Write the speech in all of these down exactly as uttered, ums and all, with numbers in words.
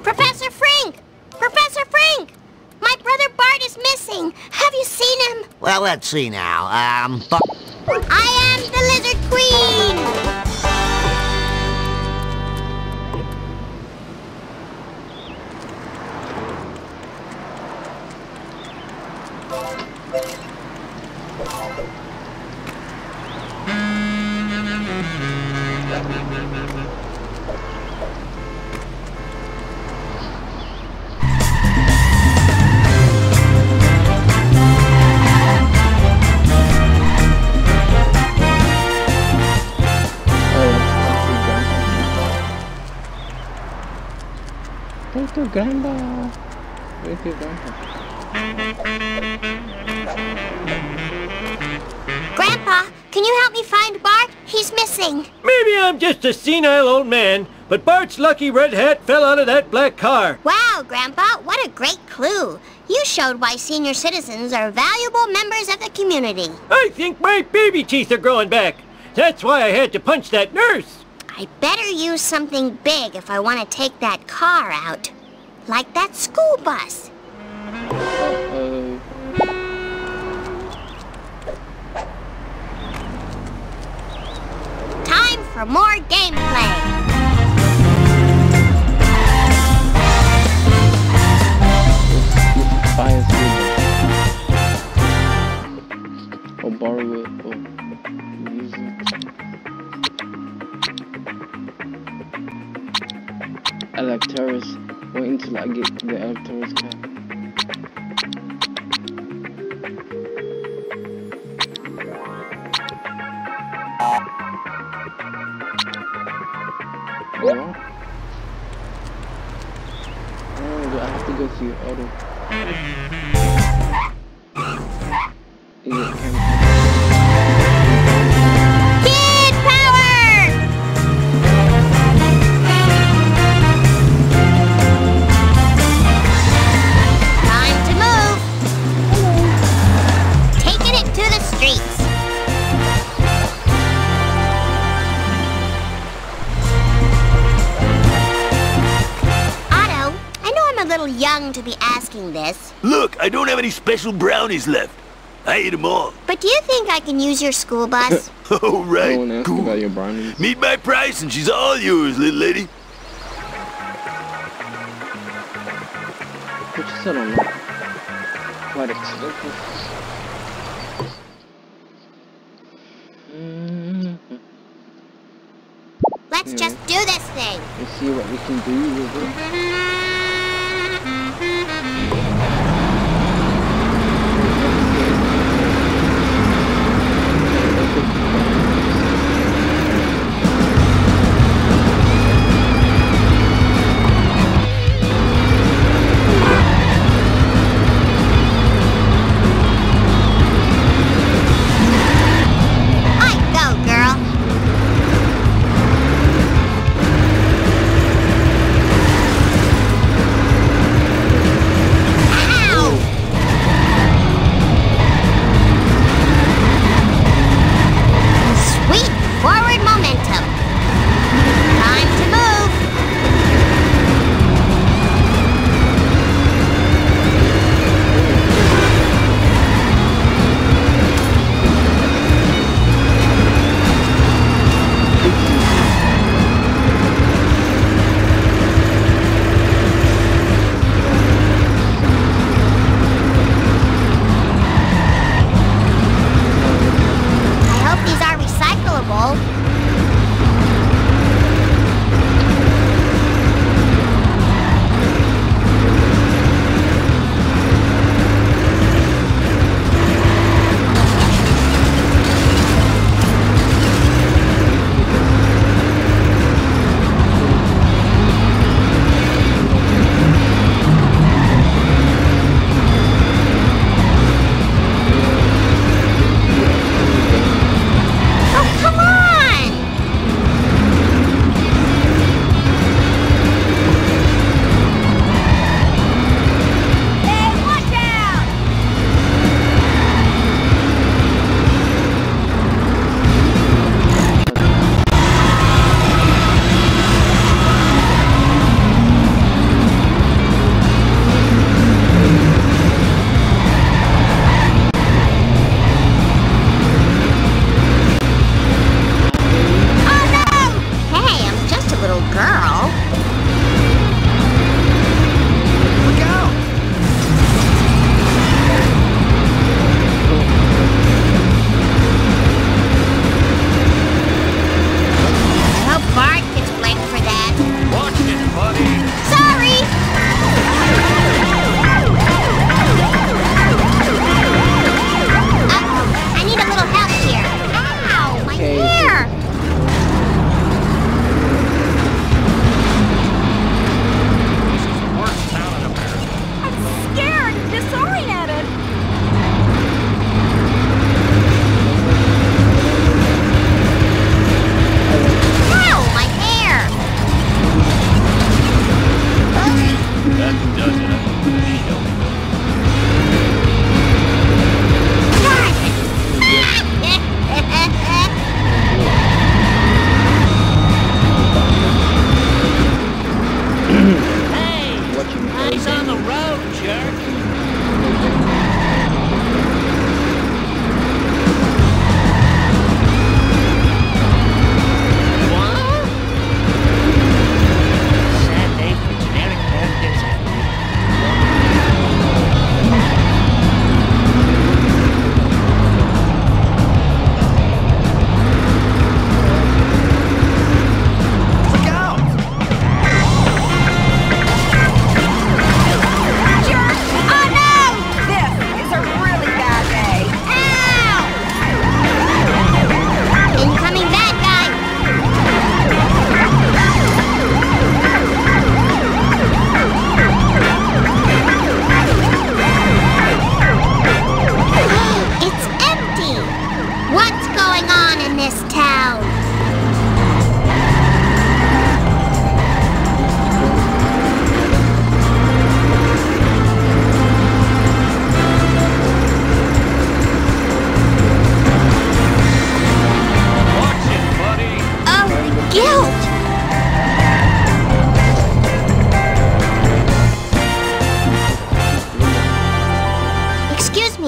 Professor Frink! Professor Frink! My brother Bart is missing. Have you seen him? Well, let's see now. Um, I am the Lizard Queen! Thank you, Grandpa. Thank you, Grandpa. Grandpa, can you help me find Bart? He's missing. Maybe I'm just a senile old man, but Bart's lucky red hat fell out of that black car. Wow, Grandpa, what a great clue. You showed why senior citizens are valuable members of the community. I think my baby teeth are growing back. That's why I had to punch that nurse. I better use something big if I want to take that car out. Like that school bus. Uh-oh. Time for more gameplay. Buy a school bus. Or borrow it, or use it. Electaurus. Wait until I get the Electaurus car. What? Oh, do I have to go to your auto? Is it can Kid power! Time to move. Taking it to the streets. Otto, I know I'm a little young to be asking this, Look, I don't have any special brownies left. I ate them all. but do you think I can use your school bus? Oh, right. no one asked Cool. about your brownies? Meet my price and she's all yours, little lady. What you said on that? Quite expensive. Mm-hmm. Let's Yeah. just do this thing. Let's see what we can do with it. I go, girl.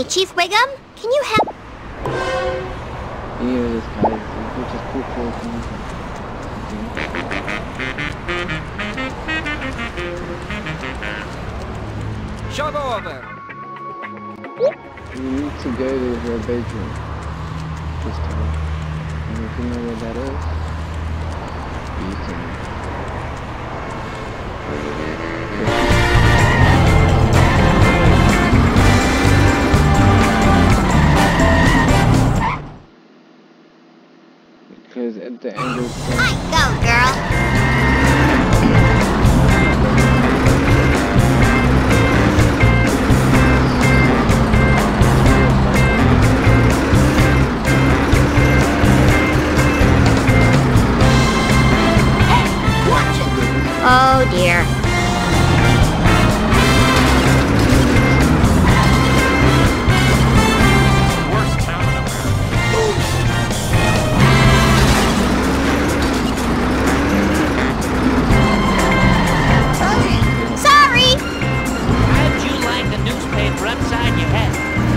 Chief Wiggum, can you help? Any of this guys, which is cool for Shove over. You need to go to her bedroom. Just tell her. And if you know where that is, you can. Because at the end of the I go, girl. Oh dear. Worst town in America. Sorry. How'd you like the newspaper upside your head?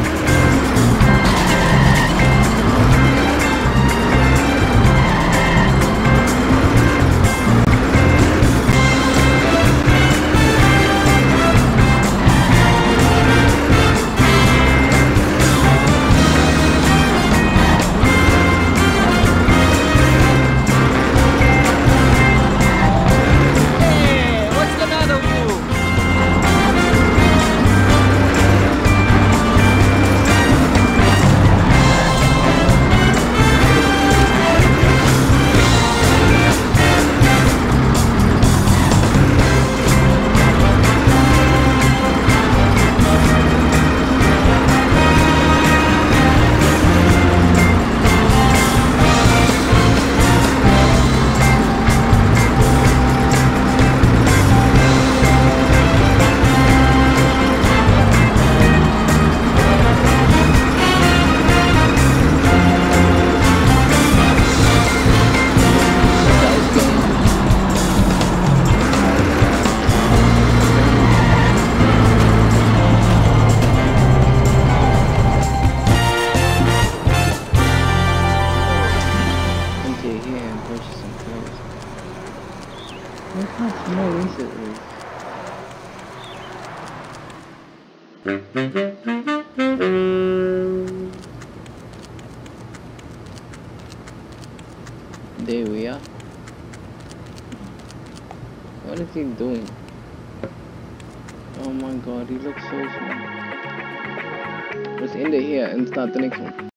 There we are. What is he doing? Oh my god, he looks so smart. Let's end it here and start the next one.